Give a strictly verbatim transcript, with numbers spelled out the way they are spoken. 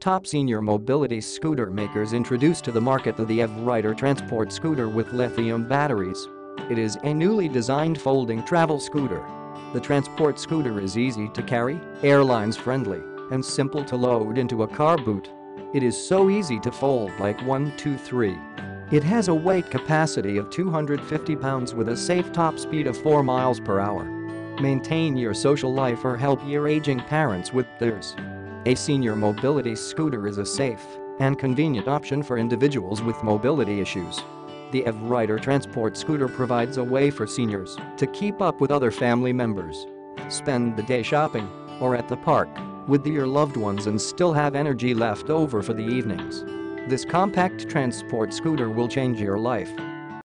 Top senior mobility scooter makers introduced to the market the EV-Rider transport scooter with lithium batteries. It is a newly designed folding travel scooter. The transport scooter is easy to carry, airlines friendly, and simple to load into a car boot. It is so easy to fold like one two three. It has a weight capacity of two hundred fifty pounds with a safe top speed of four miles per hour. Maintain your social life or help your aging parents with theirs. A senior mobility scooter is a safe and convenient option for individuals with mobility issues. The EV-Rider transport scooter provides a way for seniors to keep up with other family members, spend the day shopping or at the park with your loved ones and still have energy left over for the evenings. This compact transport scooter will change your life.